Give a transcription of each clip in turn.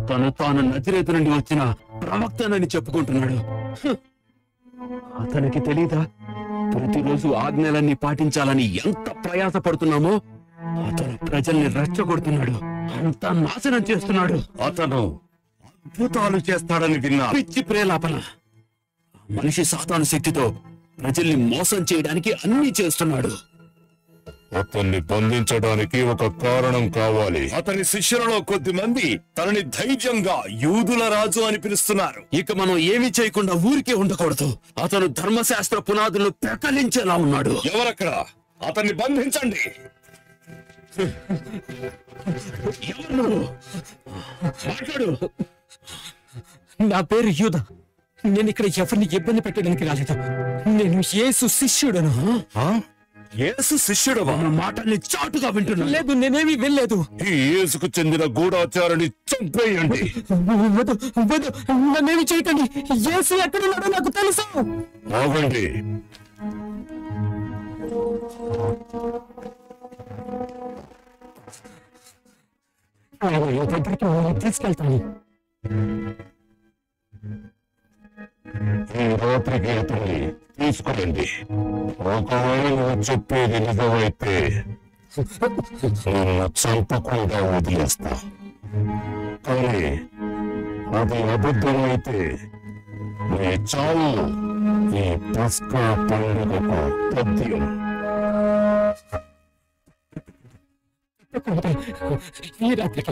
తాను నజరేతు నుండి వచ్చిన ప్రవక్తనని చెప్పుకుంటున్నాడు. అతనికి తెలీదా ప్రతిరోజు ఆజ్ఞలన్నీ పాటించాలని ఎంత ప్రయాస పడుతున్నామో? అతను ప్రజల్ని రెచ్చగొడుతున్నాడు, అంతా నాశనం చేస్తున్నాడు. అతను అద్భుతాలు చేస్తాడని విన్నా. పిచ్చి ప్రేలాపన. మనిషి సాతాను శక్తితో ప్రజల్ని మోసం చేయడానికి అన్ని చేస్తున్నాడు. అతన్ని బంధించడానికి ఒక కారణం కావాలి. అతని శిష్యులలో కొద్దిమంది తనని ధైర్యంగా యూదుల రాజు అని పిలుస్తున్నారు. ఇక మనం ఏమీ చేయకుండా ఊరికే ఉండకూడదు. అతను ధర్మశాస్త్ర పునాదులను పెకలించేలా ఉన్నాడు. ఎవరక్కడ? అతన్ని బంధించండి. మాట్లాడు. నా పేరు యూద. నేను ఇక్కడ ఎవరిని ఇబ్బంది పెట్టడానికి రాలేదు. నేను యేసు శిష్యుడను. యేసు శిష్యుడవా? మాటల్ని చాటుగా వింటున్నా. లేదు, నేనేమీ వెళ్ళలేదు. ఈ యేసుకు చెందిన గూఢాచారాన్ని చంపేయండి. నన్నేమి చేయకండి. యేసు ఎక్కడున్నాడో నాకు తెలుసు. ఆగండి. తీసుకెళ్తాను. ఈ రాత్రికి అతన్ని తీసుకురండి. ఒకవేళ నువ్వు చెప్పేది నిజమైతే నిన్ను చంపకుండా వదిలేస్తా. కానీ అది అబద్ధమైతే నీ చావు ఈ పస్కా పండుగకు తథ్యం. ఈ రాత్రికి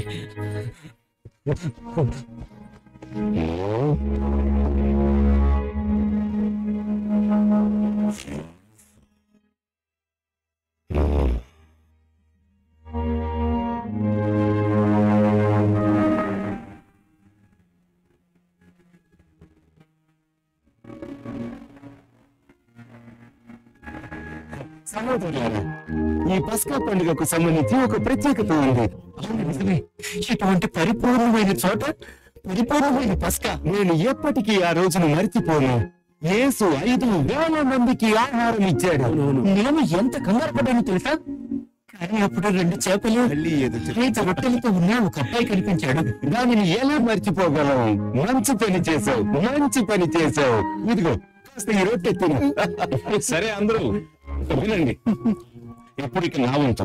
సహోదరులారా, ఈ పస్కా పండుగకు సంబంధించి ఒక ప్రత్యేకత ఉంది. ఇటువంటి పరిపూర్ణమైన చోట పరిపూర్ణమైన పస్కా నేను ఎప్పటికీ ఆ రోజును మర్చిపోను. యేసు 5,000 మందికి ఆహారం ఇచ్చాడు. నేను ఎంత కంగారు పడ్డానో తెలుసా? కానీ అప్పుడు 2 చేపలు 5 రొట్టెలతో ఉన్న ఒక అబ్బాయి కనిపించాడు. దానిని ఎలా మర్చిపోగలం? మంచి పని చేసావు, మంచి పని చేసావు. ఇదిగో కాస్త ఈ రొట్టె తిను. సరే, అందరూ వినండి. ఇప్పటికి నా వంతు.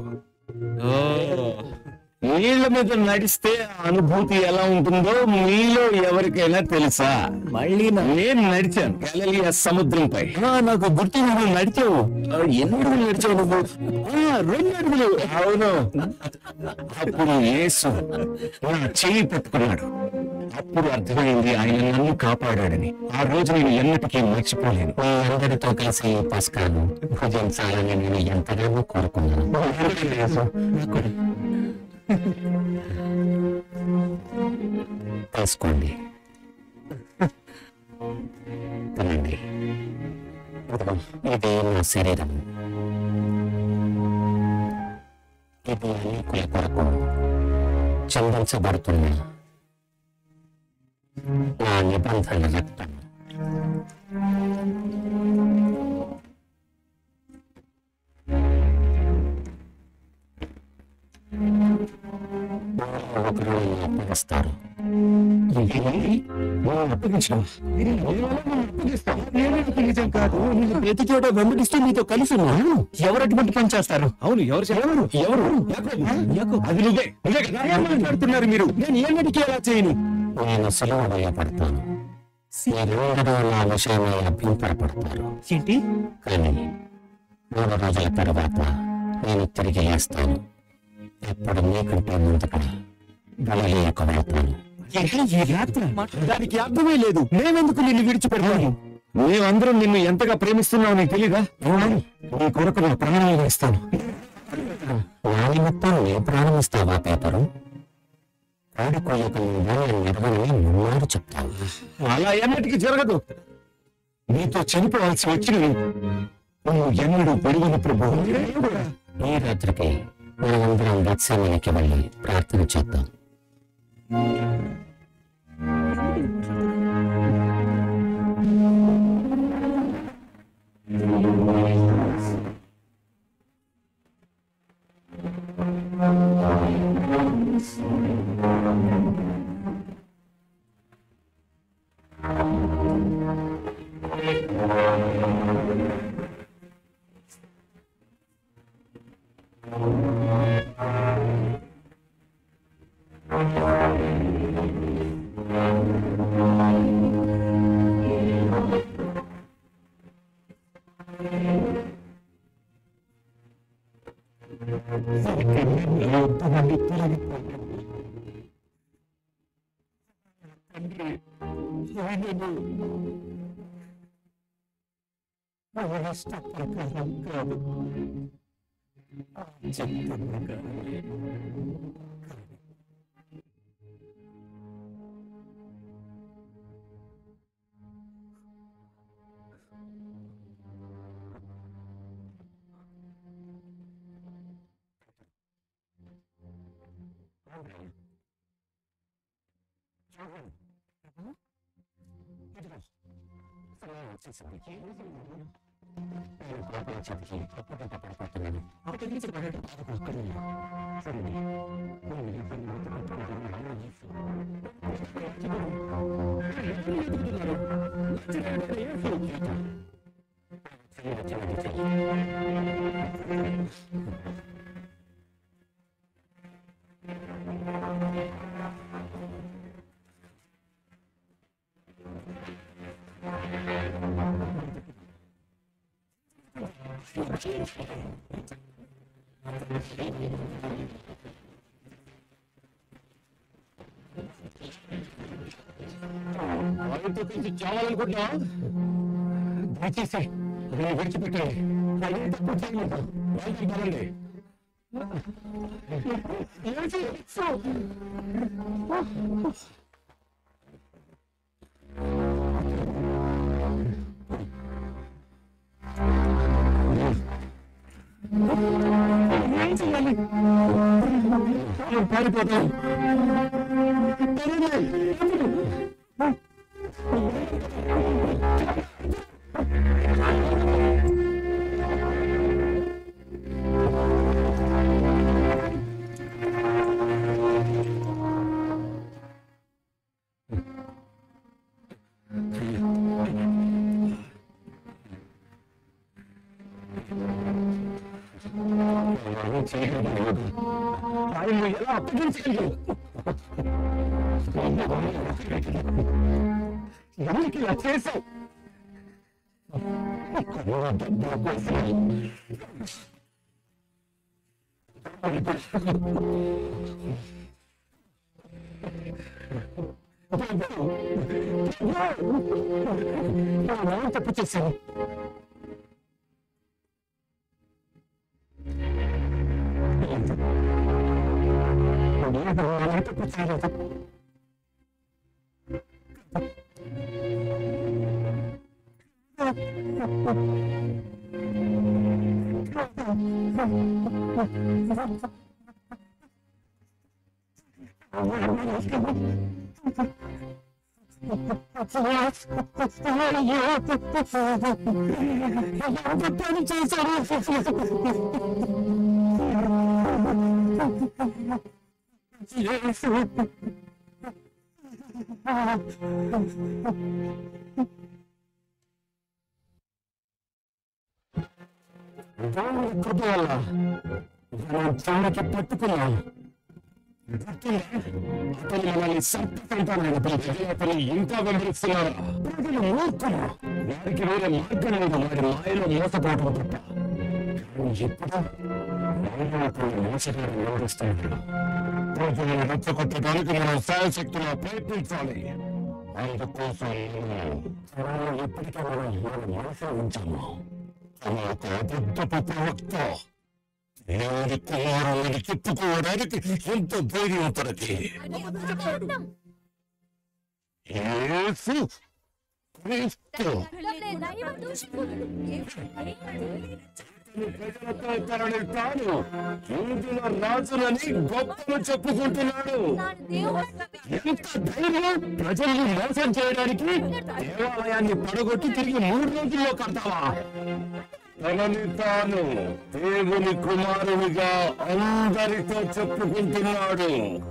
నీళ్ల మీద నడిస్తే అనుభూతి ఎలా ఉంటుందో మీలో ఎవరికైనా తెలుసా? మళ్ళీ నేను నడిచాను గలిలయ సముద్రంపై. నాకు గుర్తు, నువ్వు నడిచావు. ఎన్ని అడుగులు నడిచావు నువ్వు? 2 అడుగులు. అవును. అప్పుడు యేసు నా చెయ్యి పట్టుకున్నాడు. అప్పుడు అర్థమైంది ఆయన నన్ను కాపాడాడని. ఆ రోజు నేను ఎన్నటికీ మర్చిపోలేను. మీ అందరితో కలిసి ఈ పస్కాను భుజించాలని నేను ఎంతగానో కోరుకున్నాను. తీసుకోండి, తినండి. ఇది నా శరీరం. ఇది అనేకుల కొరకు చిందించబడుతున్న నా నిబంధన రక్తం. ఒకరు అప్పగిస్తారు. ప్రతి చోట వెంబడిస్తూ మీతో కలిసి ఉన్నాను. ఎవరు అటువంటి పని చేస్తారు? అవును, ఎవరు అది నువ్వే మాట్లాడుతున్నారు మీరు. నేను ఏమిటికి ఎలా చేయను? నేను సెలవు వేయబడతాను. మీరందరూ నా విషయమై అభ్యంతరపడతారు. ఏంటి? కానీ 3 రోజుల తర్వాత నేను తిరిగి లేస్తాను. ఎప్పుడు మీకంటే ముందుగా గలిలయకు వెళ్తాను. దానికి అర్థమే లేదు. నేనెందుకు నిన్ను విడిచిపెడతాను? మేమందరం నిన్ను ఎంతగా ప్రేమిస్తున్నావు నీకు తెలీదా? నీ కొరకు నా ప్రాణం వేస్తాను. నా నిమిత్తం నీ ప్రాణం ఇస్తావా పేపరు? కోడికోయక నిర్వహణ మున్నాడు చెప్తాను. అలా ఎన్నటికీ జరగదు. నీతో చనిపోవాల్సి వచ్చిన నువ్వు ఎన్నడూ పొడిగిన ప్రభు. ఈ రాత్రికి మనమందరం గత్సేమనికి వెళ్ళి ప్రార్థన చేద్దాం. ఇష్ట ప్రకారం కాదు, చెత్త ప్రకారమే. వాళ్ళతో కలిసి చావాలనుకుంటున్నా, దయచేసి విడిచిపెట్టండి. అదే తప్పు చేయలేదు, వాళ్ళకి బాగుంది. ఏం చేయాలి? పారిపోతాం. ఆయన ఎలా అప్పగించగలరు? ఎవరికి ఇలా చేశావు? తప్పు చేశాను. తప్పు చేయలేదు. చాలకి పట్టుకున్నాను. అతను మనల్ని సంపకంటానని అతను ఇంకా వెంబడిస్తున్నారు. ప్రజలు మూర్ఖులు, వారికి వేరే మార్గం లేదు వారి మాయలో మోసపోవడం తప్ప. ఎప్పుడు మోసగాడు వివరిస్తాడు. ప్రజలను రెచ్చగొట్టడానికి మనం శాయశక్తులా ప్రయత్నించాలి. అందుకోసం ఎప్పటికీ మనం మన మనసులో ఉంచాము. తమ ఒక అబద్ధపు ప్రవక్త ఎవరి కుమారుని చెప్పుకోవడానికి ఎంత ధైర్యం తనకి. యేసు క్రీస్తు ప్రజలతో తనని తాను యూదుల రాజులని గొప్పలు చెప్పుకుంటున్నాడు. ఎంత ధైర్యం! ప్రజల్ని మోసం చేయడానికి దేవాలయాన్ని పడగొట్టి తిరిగి 3 రోజుల్లో కడతావా? తనని తాను దేవుని కుమారునిగా అందరితో చెప్పుకుంటున్నాడు.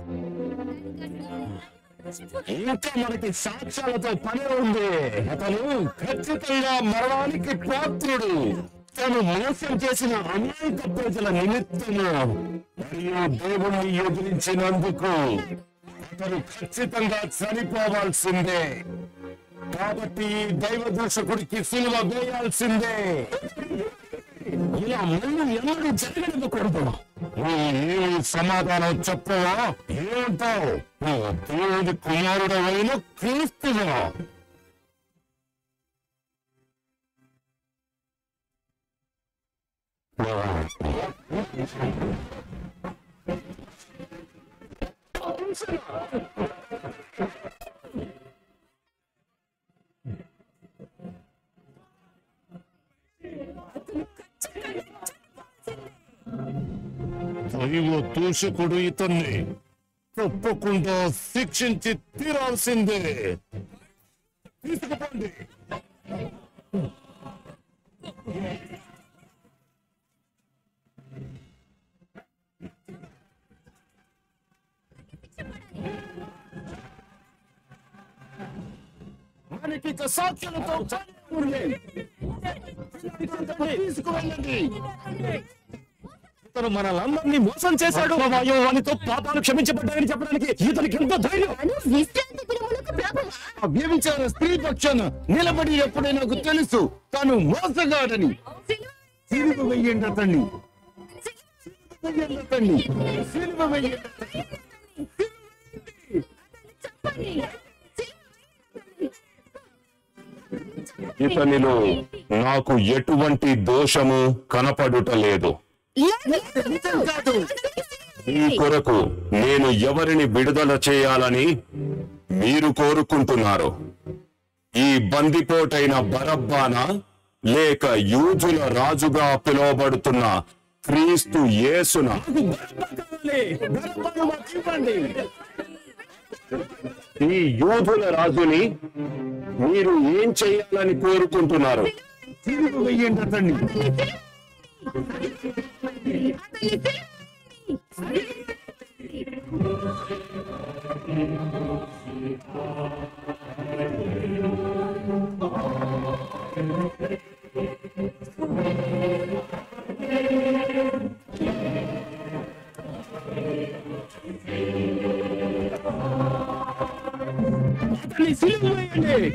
ఇంకా మనకి సాక్ష్యాలతో పని ఉంది. అతను ఖచ్చితంగా మరణానికి పాత్రుడు. తను మోసం చేసిన అనేక ప్రజల నిమిత్తము మరియు దేవుణ్ణి ఎదిరించినందుకు అతను ఖచ్చితంగా చనిపోవాల్సిందే. కాబట్టి దైవ దూషకుడికి సిలువ వేయాల్సిందే. ఇలా మళ్ళీ ఎవరు జరగనివ్వకూడదు. సమాధానం చెప్పవా? ఏమంటావు? దేవుడి కుమారుడైన క్రీస్తువా? దైవ దూషకుడు ఇతన్ని తప్పకుండా శిక్షించి తీరాల్సిందే. తీసుకుపోండి. మనకి సాక్షులతో తీసుకువెళ్ళండి. ఇతను మనలందరినీ మోసం చేశాడు. వానితో పాపాలు క్షమించబడ్డాయని చెప్పడానికి ఇతనికి ఎంతో ధైర్యం. వ్యభిచార స్త్రీ పక్షాన నిలబడి ఎప్పుడే నాకు తెలుసు తాను మోసగాడని. సిలువ వెయ్యండి అతన్ని. సిలువ వెయ్యండి. ఇతనిలో నాకు ఎటువంటి దోషము కనపడుటలేదు. ఈ కొరకు నేను ఎవరిని విడుదల చేయాలని మీరు కోరుకుంటున్నారు? ఈ బందిపోటైన బరబ్బానా లేక యూదుల రాజుగా పిలువబడుతున్న క్రీస్తు యేసునా? ఈ యూదుల రాజుని మీరు ఏం చేయాలని కోరుకుంటున్నారు? సిలువ వెయ్యండి అతన్ని. సిలువ వేయండి.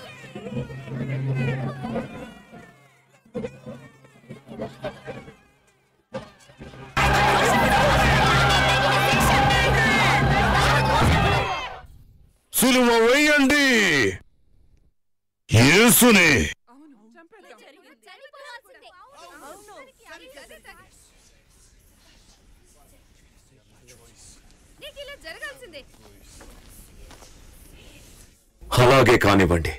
సిలువ వేయండి యేసుని. అలాగే కానివ్వండి.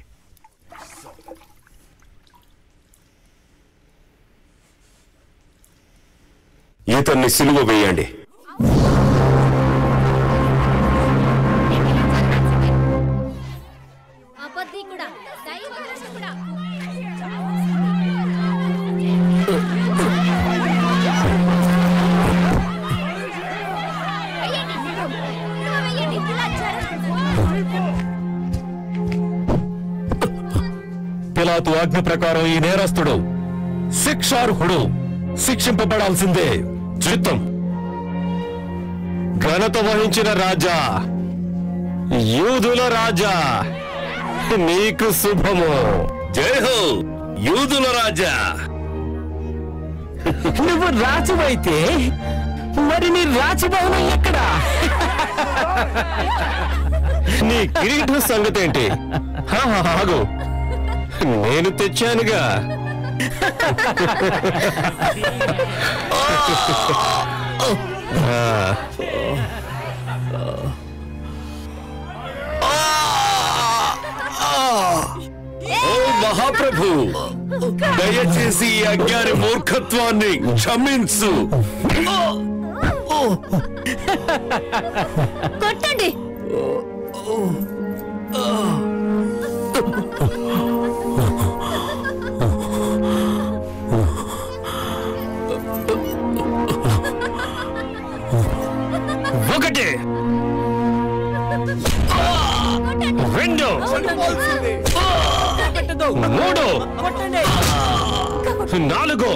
ఇతన్ని సిలువ వేయండి. పిలాతు ఆజ్ఞ ప్రకారం ఈ నేరస్తుడు శిక్షార్హుడు, శిక్షింపబడాల్సిందే. చిత్తం. ఘనత వహించిన రాజా, యూదుల రాజా, నీకు శుభము. జై హో యూదుల రాజా. నువ్వు రాజువైతే మరి నీ రాజభవనం ఎక్కడా? నీ కిరీటం సంగతి ఏంటి? ఆగు, నేను తెచ్చానుగా. ఓ మహాప్రభు, దయచేసి ఈ అజ్ఞాని మూర్ఖత్వాన్ని క్షమించు. కొట్టండి. ఒకటి, రెండు, మూడు, నాలుగు,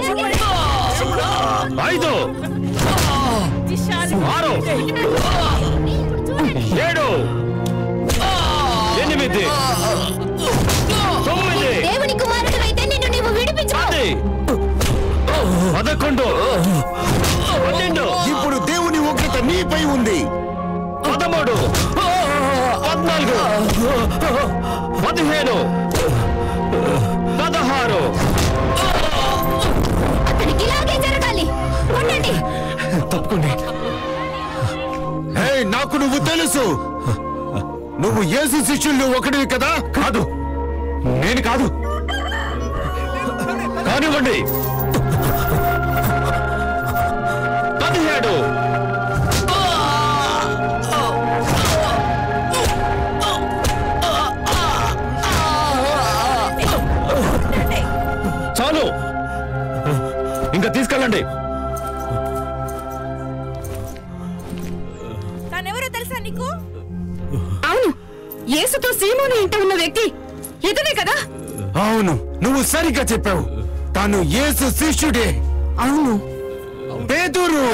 ఐదు, ఆరు, ఏడు, ఎనిమిది, తొమ్మిది, దేవుని కుమారుడివైతే నిన్ను నీవు విడిపించు. 11, 12, 15 16 అతనికి ఇలాగే జరగాలి. ఉండండి. తప్పకుండా. నాకు నువ్వు తెలుసు. నువ్వు యేసు శిష్యులు ఒకటివి కదా? కాదు, నేను కాదు. కానివ్వండి. 17 చాలు, ఇంకా తీసుకెళ్ళండి. తనెవరో తెలుసా నీకు? అవును, యేసుతో సీమోను ఇంట ఉన్న వ్యక్తి ఇతనే కదా? అవును, నువ్వు సరిగ్గా చెప్పావు. తాను యేసు శిష్యుడే. అవును. పేతురు.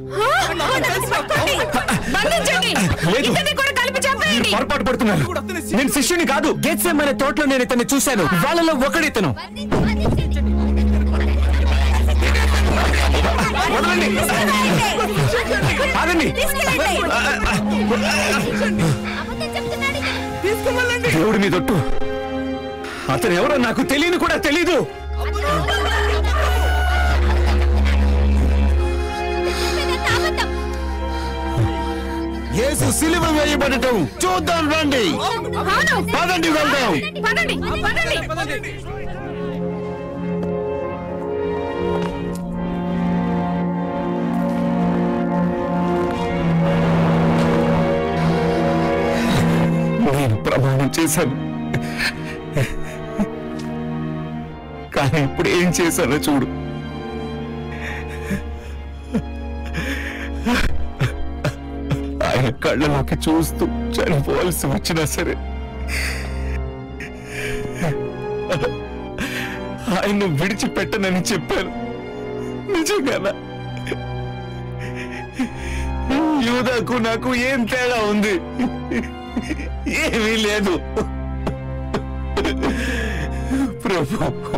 పొరపాటు పడుతున్నారు. నేను శిష్యుని కాదు. గెత్సేమనే తోటలో నేను ఇతన్ని చూశాను. వాళ్ళలో ఒకడితను. దేవుడి మీద ఒట్టు, అతను ఎవరో నాకు తెలియని కూడా తెలీదు. యేసు సిలువ వేయబడటం చూద్దాం రండి. పదండి వెళ్దాం. నేను ప్రమాణం చేశాను, కానీ ఇప్పుడు ఏం చేశానో చూడు. ఆయన కళ్ళలోకి చూస్తూ చనిపోవాల్సి వచ్చినా సరే ఆయన్ను విడిచిపెట్టనని చెప్పాను. నిజంగా యూదాకు నాకు ఏం తేడా ఉంది? ఏమీ లేదు. ప్రభు,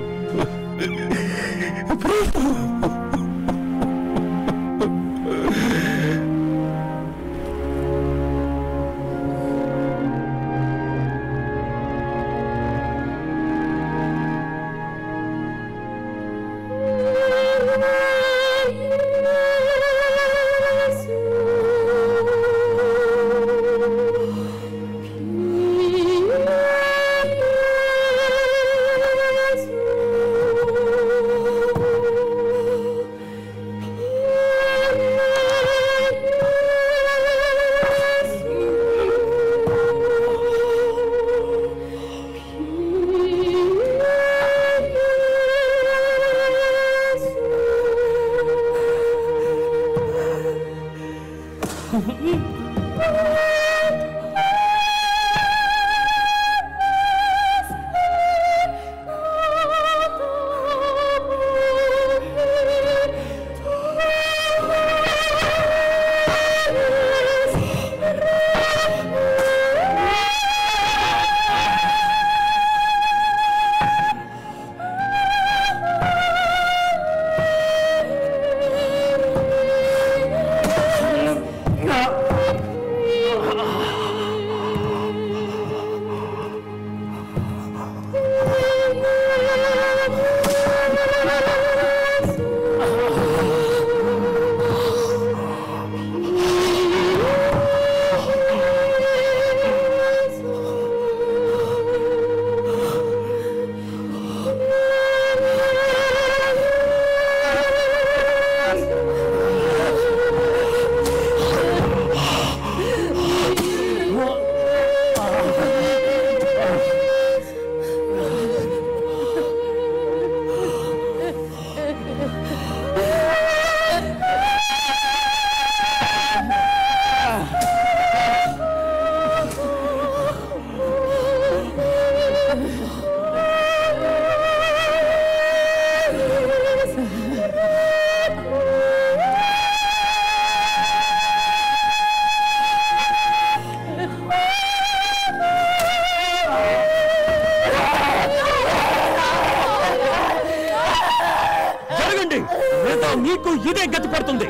మీకు ఇదే గతి పడుతుంది.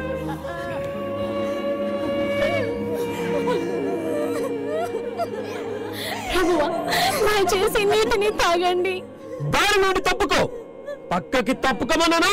ప్రభువా, మా దయచేసి నీటిని తాగండి. దారి నుండి తప్పుకో, పక్కకి తప్పుకోమన్నానా?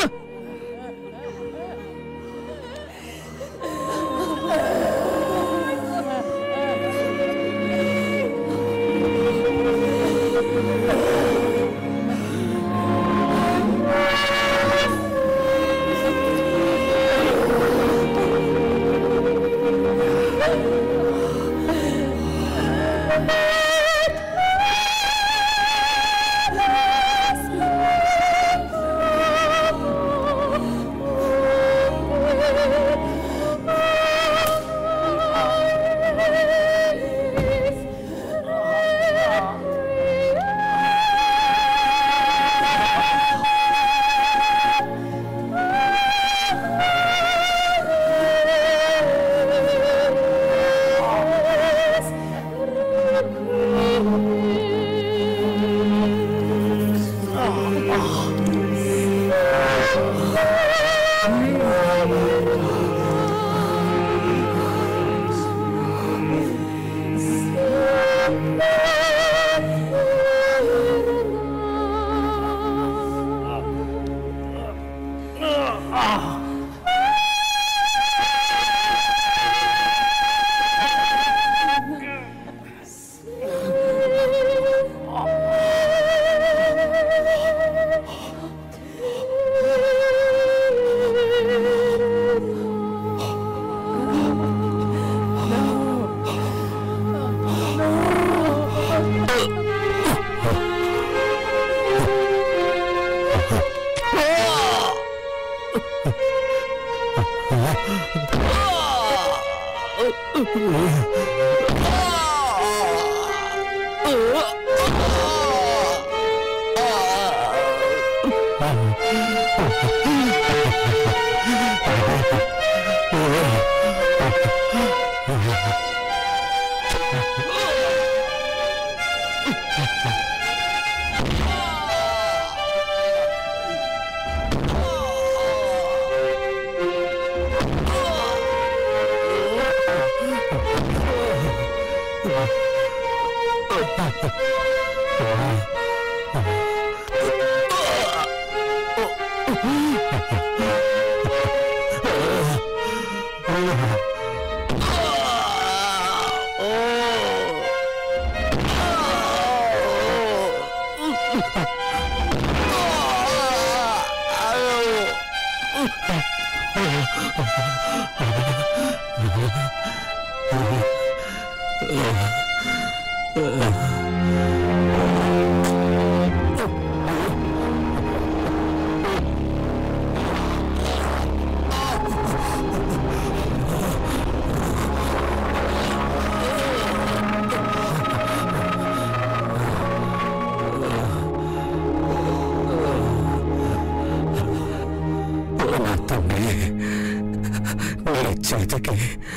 చేతికి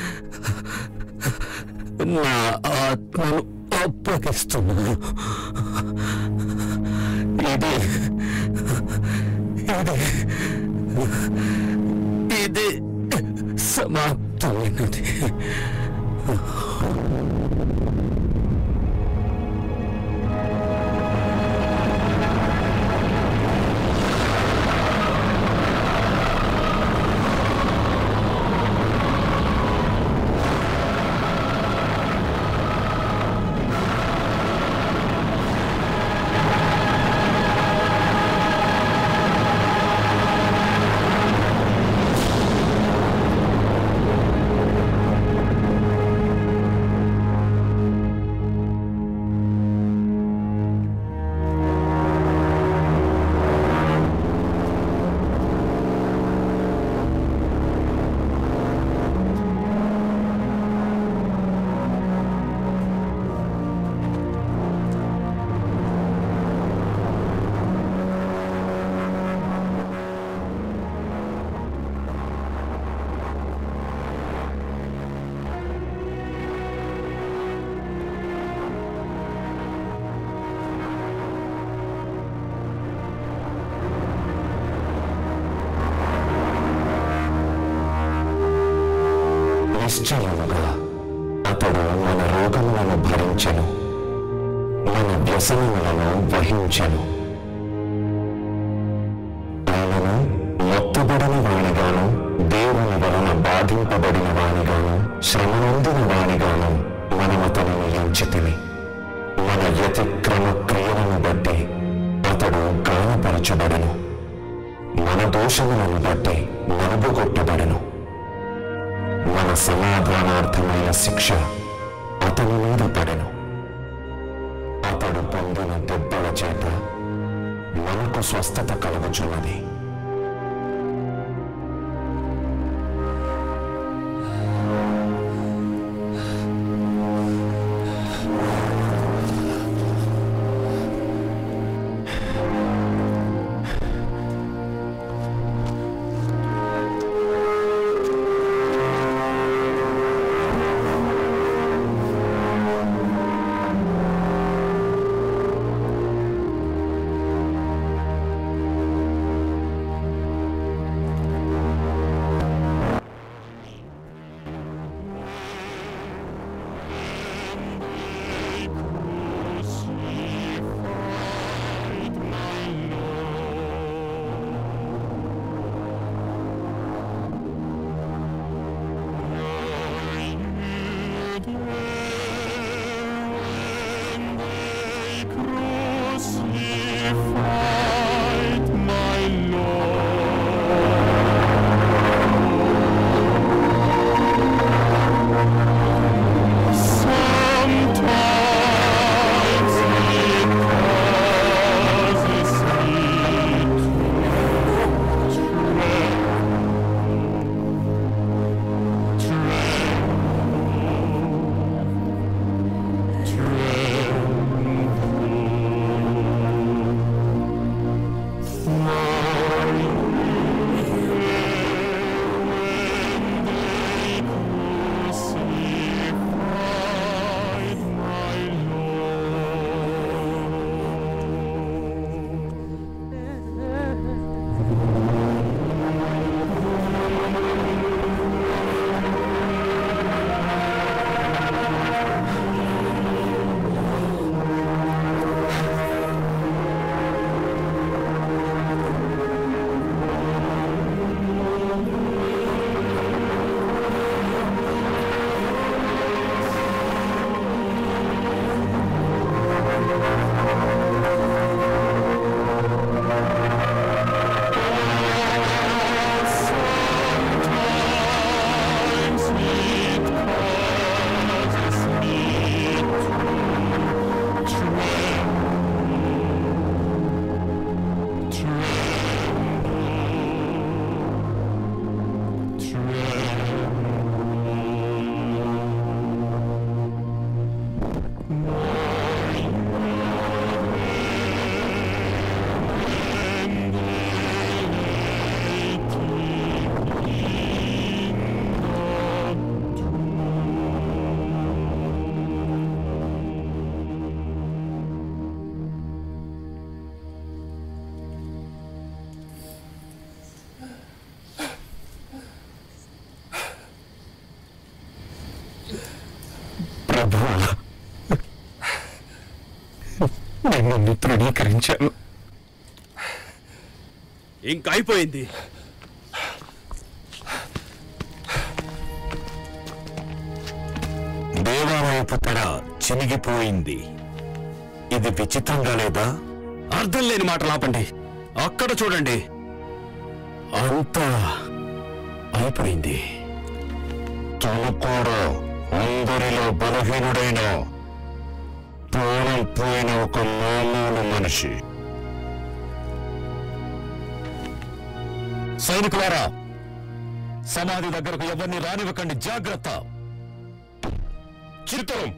నా ఆత్మను అప్పగిస్తున్నాను. ఇది సమాప్తమైనది. నిశ్చయముగా అతడు మన రోగములను భరించెను, మన వ్యసనములను వహించెను. ఆయనను మొత్తబడిన వానిగాను, దేవుని వలన బాధింపబడిన వానిగాను, శ్రమ నొందిన వానిగాను మనము అతనిని ఎంచితిమి. మన వ్యతిక్రమ క్రియలను బట్టి అతడు గాయపరచబడెను, మన దోషములను బట్టి నలుగుగొట్టబడెను. మన సమాధానార్థమైన శిక్ష అతని మీద పడెను. అతడు పొందిన దెబ్బల చేత మనకు స్వస్థత కలుగుచున్నది. నేను తృణీకరించాను. ఇంకా అయిపోయింది. దేవాలయపు తెర చినిగిపోయింది. ఇది విచిత్రంగా లేదా? అర్థం లేని మాటలు ఆపండి. అక్కడ చూడండి, అంతా అయిపోయింది. తను కూడా అందరిలో బలహీనుడైన ప్రాణం పోయిన ఒక మామూలు మనిషి. సైనికులారా, సమాధి దగ్గరకు ఎవరిని రానివ్వకండి, జాగ్రత్త. చిరుతరం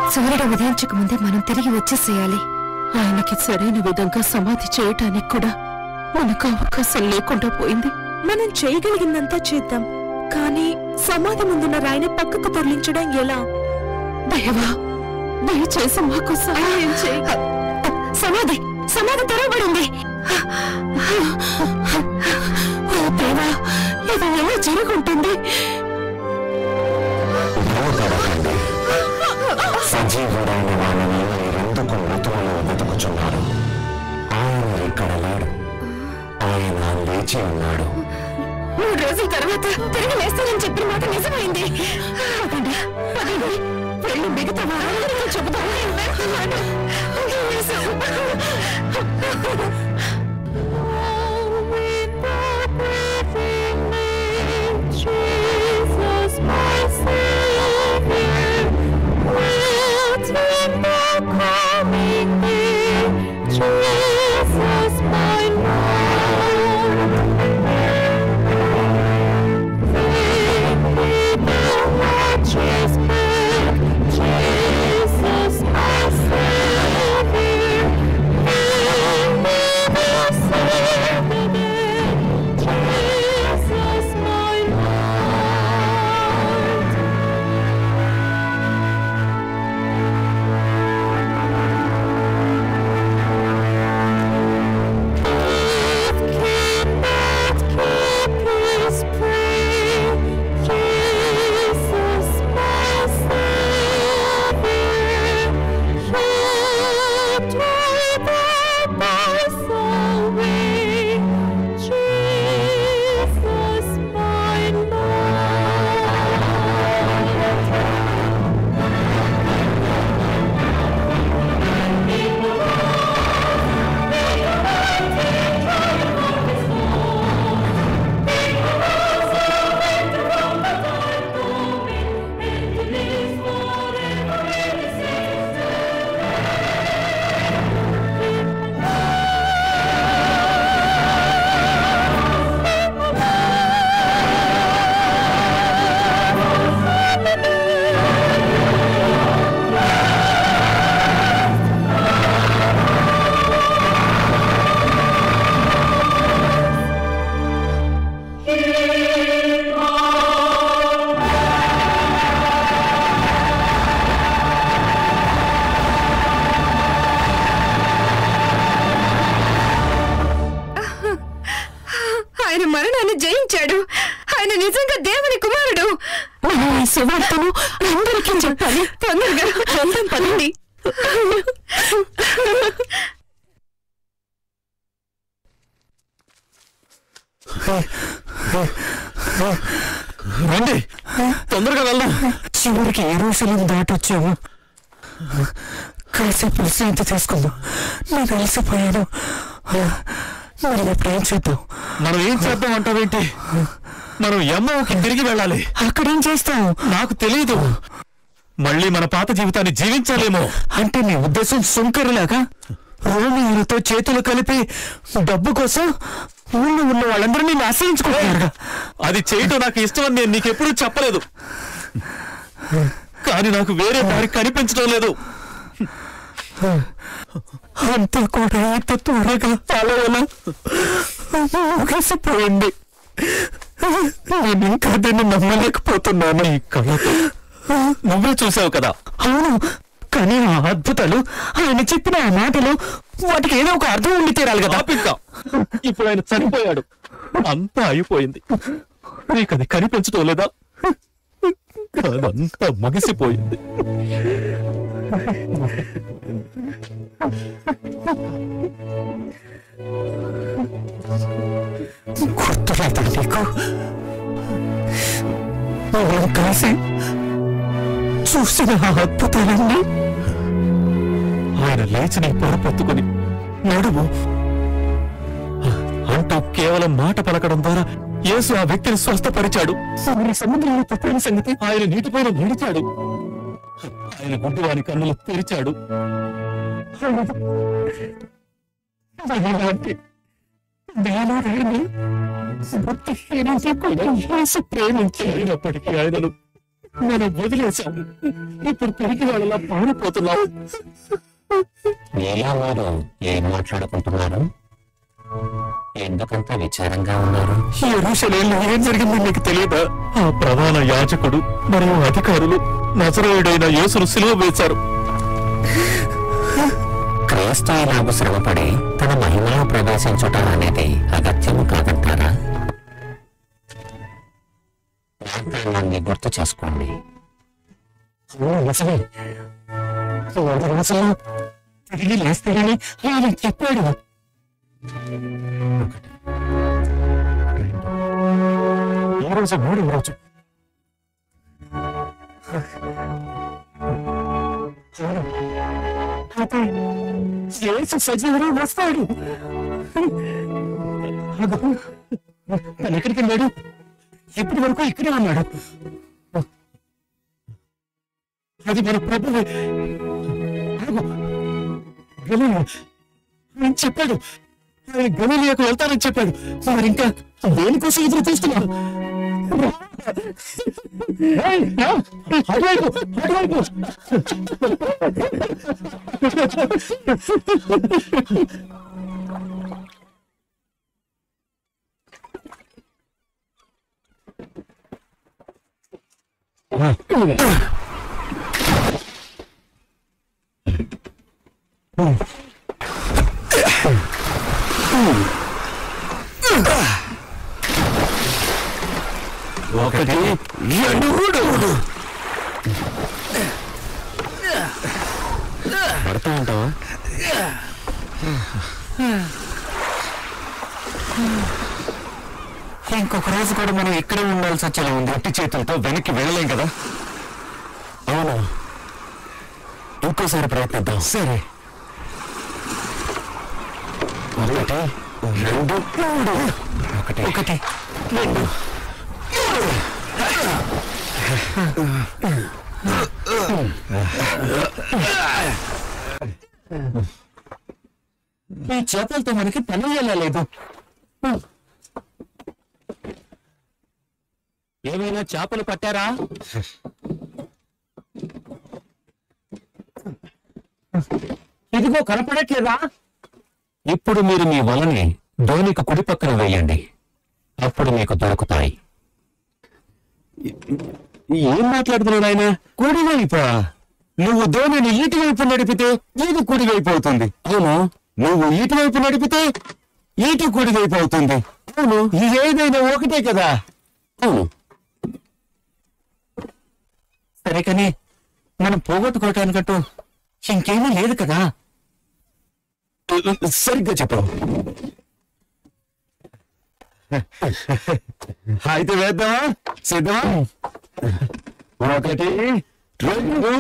సూర్యుడు ఉదయించక ముందే మనం తిరిగి వచ్చేసేయాలి. ఆయనకి సరైన విధంగా సమాధి చేయటానికి కూడా మనకు అవకాశం లేకుండా పోయింది. మనం చేయగలిగిందంతా చేద్దాం, కానీ సమాధి ముందున్న రాయిని పక్కకు తరలించడం ఎలా? దయవా, దయచేసి మాకు సహాయం చేయి. సమాధి సమాధి తెరవబడింది. ఓ దేవా, ఇది ఎలా జరుగుంటుంది? సజీవుడైన వాళ్ళని మీరెందుకు మృతులను వెతుకుచున్నారు? ఆయన ఇక్కడ లేడు, ఆయన లేచి ఉన్నాడు. 3 రోజుల తర్వాత తిరిగి లేస్తానని చెప్పిన మాట నిజమైంది. పదండి, పదండి, వెళ్ళి మిగతా వారందరికీ చెబుతాను. ఆయన మరణాన్ని జయించాడు. ఆయన నిజంగా దేవుని కుమారుడు. ఈ సువార్తను అందరికీ చెప్పాలి. తొందరగా వెళ్దాం, పదండి. రండి, తొందరగా వెళ్దాం. చివరికి యెరూషలేము దాటొచ్చాము. కాసేపు విశ్రాంతి తీసుకుందాం. నేను అలసిపోయాను. మరి ఇప్పుడు ఏం చేద్దాం? మనం ఏం చేద్దాం అంటావేంటి? మనం ఎమ్మకి తిరిగి వెళ్ళాలి. అక్కడేం చేస్తాం? నాకు తెలియదు. మళ్ళీ మన పాత జీవితాన్ని జీవించాలేమో. అంటే నీ ఉద్దేశం సుంకరులాగా రోమియోలతో చేతులు కలిపి డబ్బు కోసం ఊళ్ళో ఉన్న వాళ్ళందరినీ ఆశ్రయించుకుంటున్నారుగా? అది చేయటం నాకు ఇష్టమని నేను నీకెప్పుడూ చెప్పలేదు, కానీ నాకు వేరే దారి కనిపించడం లేదు. అంతా కూడా ఇంత త్వరగా అలవలా ముగిసిపోయింది. నేను ఇంకా దాన్ని నమ్మలేకపోతున్నాను. ఈ కళ్ళతో నువ్వే చూసావు కదా. అవును, కానీ ఆ అద్భుతాలు, ఆయన చెప్పిన ఆ మాటలు, వాటికి ఏదో ఒక అర్థం ఉండి తీరాలి కదా. ఇప్పుడు ఆయన చనిపోయాడు, అంతా అయిపోయింది. నీకు అది కనిపించడం లేదా? అదంతా ముగిసిపోయింది. గుర్తులేదా నీకు? మనం కలిసి చూసిన ఆ అద్భుతాలన్నీ. ఆయన లేచి నీ పొరపెత్తుకుని నడువు అంటూ కేవలం మాట పలకడం ద్వారా యేసు ఆ వ్యక్తిని స్వస్థపరిచాడు. సముద్రంలో తప్పిన సంగతి ఆయన నీటిపైన నడిచాడు. ఆయన గుడ్డివాని కన్నులు తెరిచాడు. ప్రేమించినప్పటికీ అయినప్పటికీ ఆయనను మనం వదిలేశాం. ఇప్పుడు పెరిగి వాళ్ళలా పారిపోతున్నాం. ఎలా వారు ఏం మాట్లాడుకుంటున్నారు? ఎందుకంత విచారంగా ఉన్నారు? యెరూషలేములో ఏం జరిగిందో మీకు తెలియదా? ఆ ప్రధాన యాజకుడు మరియు అధికారులు నజరేయుడైన యేసును సిలువ వేశారు. క్రీస్తు ఇలాగ శ్రమపడి తన మహిమలో ప్రవేశించటం అనేది అగత్యము కాదంటారా? వాగ్దానాన్ని గుర్తు చేసుకోండి. తిరిగి లేస్తారని ఆయన చెప్పాడు. ఈ రోజు 3వ రోజు. యేసు సజీవుడు వస్తాడు. తను ఎక్కడికి వెళ్ళాడు? ఎప్పటి వరకు ఇక్కడే ఉన్నాడు. అది మన ప్రభువే. ఆయన చెప్పాడు, ఆయన గలిలయకు వెళ్తానని చెప్పాడు. మరి ఇంకా దేనికోసం ఎదురు చూస్తున్నాడు? అటువైపు అటువైపు. ఒకటి పడతా ఉంటావా? ఇంకొక రోజు కూడా మనం ఇక్కడే ఉండాల్సి వచ్చేలా ఉంది. అట్టి చేతులతో వెనక్కి వెళ్ళలేం కదా? అవును, ఇంకోసారి ప్రయత్నిద్దాం. సరే. ఒకటి రెండు మూడు. ఒకటి ఒకటి రెండు. ఈ చేపలతో మనకి పని వెళ్ళలేదు. ఏమైనా చేపలు పట్టారా? ఇదిగో కనపడట్లేదా? ఇప్పుడు మీరు మీ వలని ధోనికి కుడి పక్కన వేయండి. అప్పుడు మీకు దొరుకుతాయి. ఏం మాట్లాడుతున్నాడు ఆయన? కుడివైపా? నువ్వు ధోనిని ఇటువైపు నడిపితే ఇది కుడివైపు అవుతుంది. అవును, నువ్వు ఇటువైపు నడిపితే ఇటు కుడివైపు అవుతుంది. అవును, ఏదైనా ఒకటే కదా? అవును. సరే, కానీ మనం పోగొట్టుకోవటానికంటూ ఇంకేమీ లేదు కదా? సరిగ్గా చెప్పావు. అయితే వేద్దామా? సిద్ధమా? ఒకటి రెండు.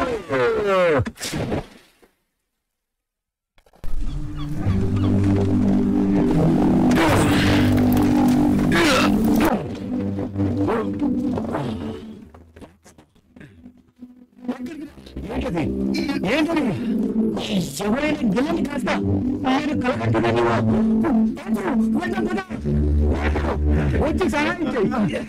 ఏంటది? ఎవరైనా గెలని కాస్త ఆయన కలగట్టుదని వచ్చి సహాయం చెయ్యి.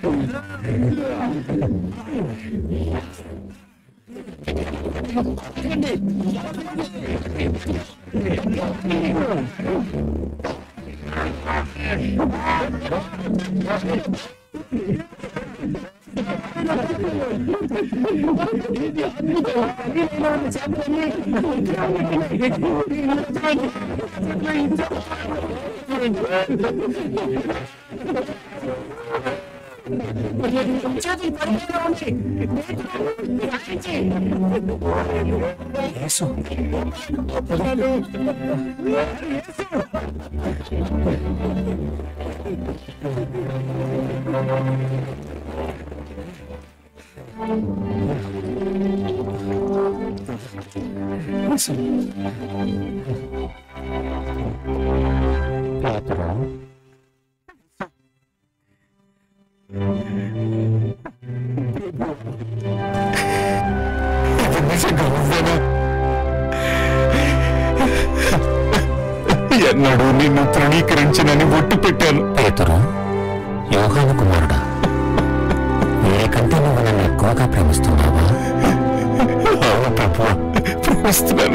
ఎన్నడూ నిన్ను తృణీకరించనని ఒట్టు పెట్టాను. పేతురు, యోహాను కుమారుడా, వీరికంటే నువ్వు నన్ను ఎక్కువగా ప్రేమిస్తున్నావా? అవును ప్రభువా, ప్రేమిస్తున్నాను.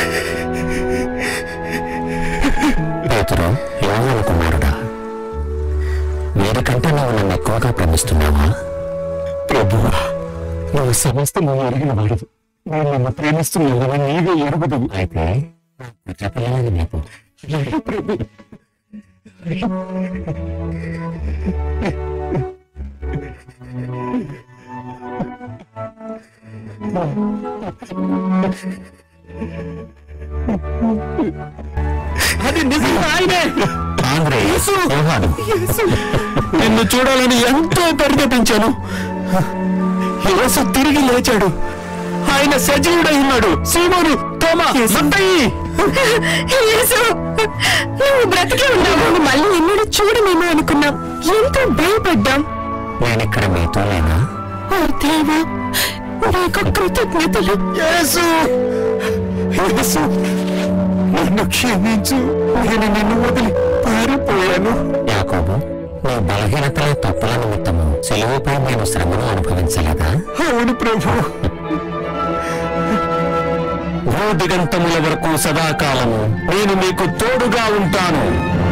పేతురు, యోహాను కుమారుడా, వీరికంటే నువ్వు నన్ను ఎక్కువగా ప్రేమిస్తున్నావా? ప్రభువా, నువ్వు సమస్తము ఎరిగిన వాడు. నేను నన్ను ప్రేమిస్తున్నావని నీవే ఎరుగుదు. అయితే చెప్పలేదు నీకు. ప్రభు, అది నిజంగా ఆయనే. యోహాను, నిన్ను చూడాలని ఎంతో పరితపించాను. యేసు తిరిగి లేచాడు. ఆయన సజీవుడై ఉన్నాడు. సీమోను, తోమా, మత్తయి, యేసు, నువ్వు బ్రతికి ఉన్నావు. మళ్ళీ ఎన్నడూ చూడమేమో అనుకున్నాం. ఎంతో భయపడ్డాం. నేనిక్కడ మీతో లేనా? ఓ దేవా, నీకు కృతజ్ఞతలు. యేసు, యేసు, నన్ను క్షమించు. నేను నిన్ను వదిలి పారిపోయాను. యాకోబు, నీ బలహీనతల తప్పుల నిమిత్తము సెలవుపై నేను శ్రమను అనుభవించలేదా? అవును ప్రభు. భూదిగంతముల వరకు సదాకాలము నేను మీకు తోడుగా ఉంటాను.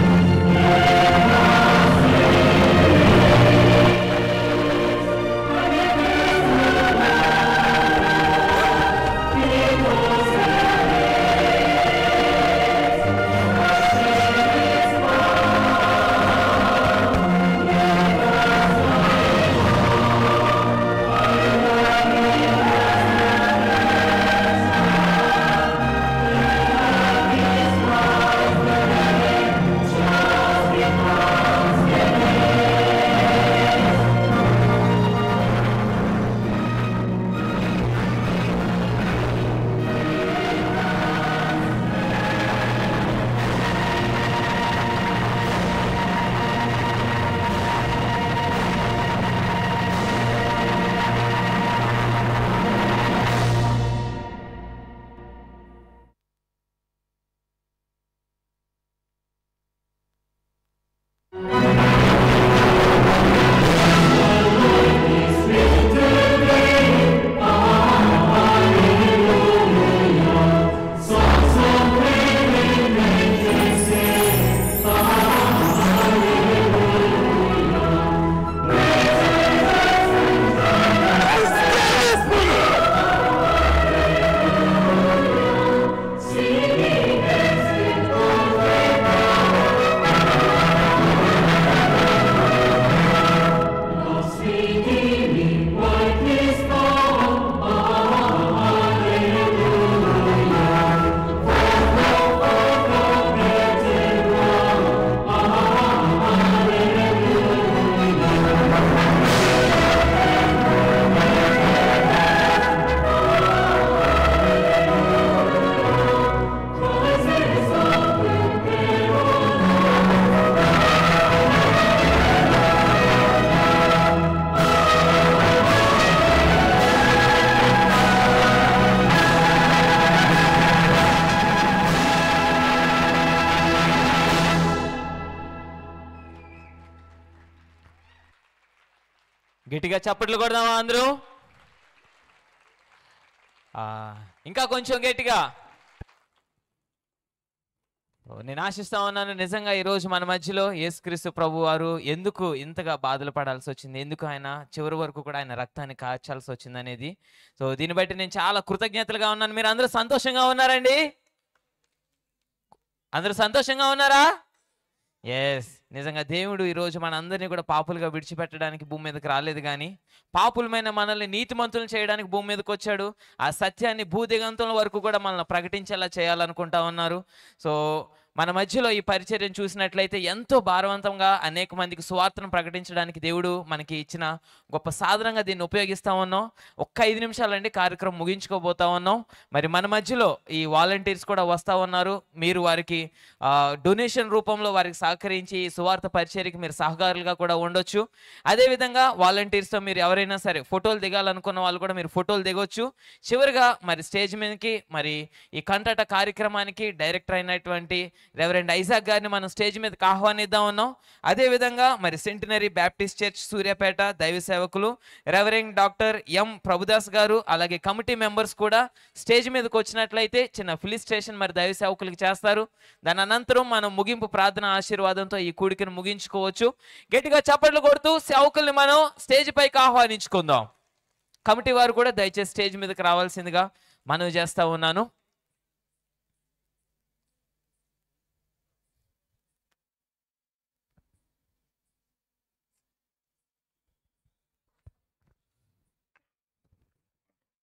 గట్టిగా చప్పట్లు కొడదామా అందరూ? ఇంకా కొంచెం గట్టిగా. నేను ఆశిస్తా ఉన్నాను నిజంగా ఈరోజు మన మధ్యలో యేసుక్రీస్తు ప్రభు వారు ఎందుకు ఇంతగా బాధలు పడాల్సి వచ్చింది, ఎందుకు ఆయన చివరి వరకు కూడా ఆయన రక్తాన్ని కాచాల్సి వచ్చింది అనేది. సో దీన్ని బట్టి నేను చాలా కృతజ్ఞతలుగా ఉన్నాను. మీరు అందరూ సంతోషంగా ఉన్నారండి? అందరూ సంతోషంగా ఉన్నారా? ఎస్, నిజంగా దేవుడు ఈరోజు మన అందరినీ కూడా పాపులుగా విడిచిపెట్టడానికి భూమి మీదకి రాలేదు, కానీ పాపులమైన మనల్ని నీతిమంతులను చేయడానికి భూమి మీదకి వచ్చాడు. ఆ సత్యాన్ని భూదిగంతుల వరకు కూడా మనల్ని ప్రకటించేలా చేయాలనుకుంటా ఉన్నారు. సో మన మధ్యలో ఈ పరిచర్యను చూసినట్లయితే ఎంతో భారవంతంగా అనేక మందికి సువార్తను ప్రకటించడానికి దేవుడు మనకి ఇచ్చిన గొప్ప సాధనంగా దీన్ని ఉపయోగిస్తూ ఉన్నాం. ఒక్క 5 నిమిషాలండి కార్యక్రమం ముగించుకోబోతా ఉన్నాం. మరి మన మధ్యలో ఈ వాలంటీర్స్ కూడా వస్తూ ఉన్నారు. మీరు వారికి డొనేషన్ రూపంలో వారికి సహకరించి సువార్త పరిచర్యకి మీరు సహకారులుగా కూడా ఉండొచ్చు. అదేవిధంగా వాలంటీర్స్తో మీరు ఎవరైనా సరే ఫోటోలు దిగాలనుకున్న వాళ్ళు కూడా మీరు ఫోటోలు దిగొచ్చు. చివరిగా మరి స్టేజ్ మీదకి మరి ఈ కంటాట కార్యక్రమానికి డైరెక్టర్ అయినటువంటి రెవరెండ్ ఐజాక్ గారిని మనం స్టేజ్ మీదకి ఆహ్వానిద్దాం ఉన్నాం. అదేవిధంగా మరి సెంటినరీ బ్యాప్టిస్ట్ చర్చ్ సూర్యాపేట దైవ సేవకులు రెవరెండ్ డాక్టర్ ఎం ప్రభుదాస్ గారు, అలాగే కమిటీ మెంబర్స్ కూడా స్టేజ్ మీదకి వచ్చినట్లయితే చిన్న ఫిలిస్ట్రేషన్ మరి దైవ సేవకులకి చేస్తారు. దాని అనంతరం మనం ముగింపు ప్రార్థన ఆశీర్వాదంతో ఈ కూడికను ముగించుకోవచ్చు. గట్టిగా చప్పట్లు కొడుతూ సేవకుల్ని మనం స్టేజ్ పైకి ఆహ్వానించుకుందాం. కమిటీ వారు కూడా దయచేసి స్టేజ్ మీదకి రావాల్సిందిగా మనవి చేస్తా ఉన్నాను.